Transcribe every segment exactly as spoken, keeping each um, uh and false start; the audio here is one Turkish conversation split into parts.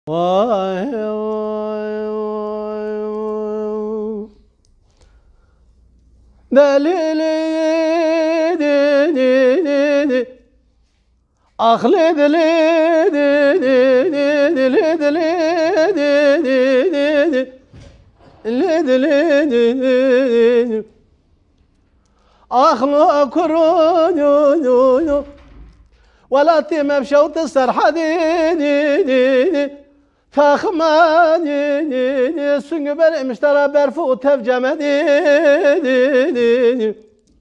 Vay vay vay vay. Delili di di di di. Aklı dili di di di dili dili di di di di. Dili dili di di di. Aklı kurun yu yu yu. ولا تيم بشوت السرحة دي دي دي دي فاخما دي دي دي سنق بلع مشترى برفو تفجمة دي دي دي دي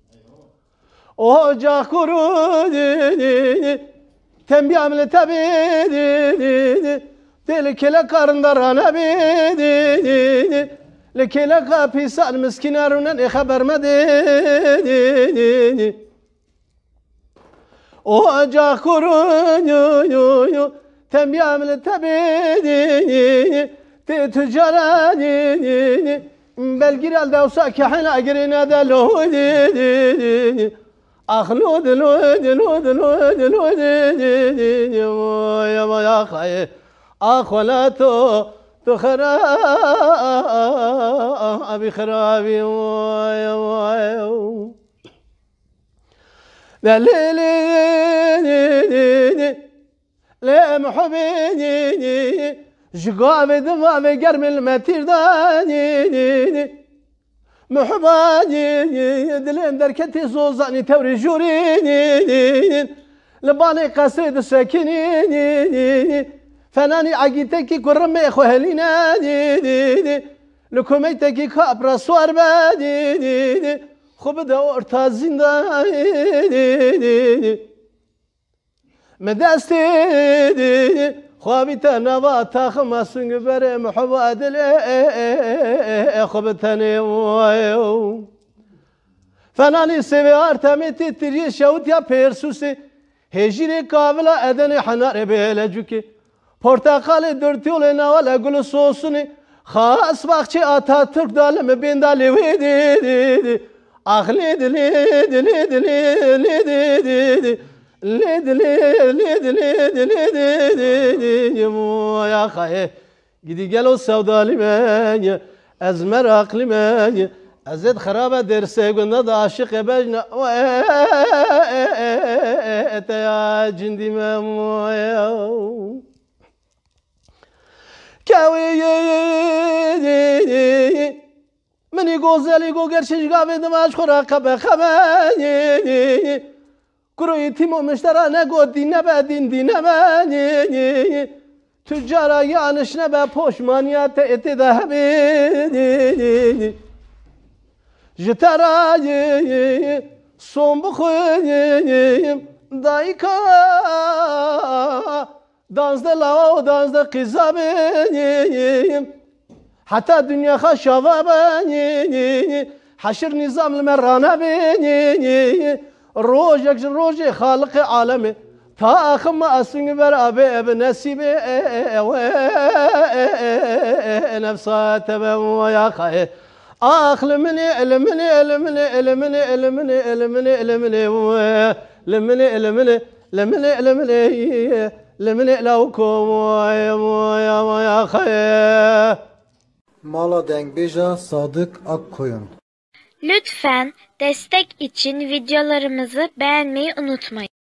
وجا كرو دي دي دي تنبي عمل تبي دي دي دي تلك لك رندرانا بي دي دي دي لك لك بيسان مسكينارونن خبر ما دي دي دي دي Ocak kurun yu yu yu Tembiyamlı tabidi Tüccarani Belgirel devsa kahina girine de ludi Ah ludi ludi ludi ludi ludi Ya ya khaye Ah wala tu tukhra Abi kharabi Ya ya لا لا لا لا محبيني جقاب دمام قرم المتير داني محباني دلين دركتي زوزاني توري جوريني لباني قصيد الساكنين فناني عقيتكي كرمي اخوهلينا لكميتكي كابرا سوار بادي خوب دا orta zindani مدستي خوابتا نبا تاخمسن بره محبادل خوبتني فناني سوي ارتمتي تري شوت يا بيرسوسي هجري كابلا ادني حنار بهلجوكي portakal dörtüyle navala gül sosuni خاص باخچه Atatürk dalım bindali di Ah lidi lidi lidi lidi lidi lidi lidi lidi lidi ya khaye gidi gel o sevdali men az merakli men azed kharabe derse günde de aşık ebejna et ya cindi men ya kawi مني غزالي غوغرشش قافي دماش خورا قبا خباني كرويتي مو مشترى نقو دين نبا دين دين نباني تجارة يانش نبا پوشمانيات اتي ذهبي جترى صوم بخويم دايكا دانز دلاو دانز دا قزابي حتى الدنيا خشبة بني حشر نظام المرانة بني روجك روجي خالق عالمي تاخم اسن برابي بنسيبي نفسها تبم ويا خي اخ لمني لمني لمني لمني لمني لمني لمني لمني لمني لمني لمني لمني لوكم ويا ويا خي Mala Dengbeja Sadık Akkoyun. Lütfen destek için videolarımızı beğenmeyi unutmayın.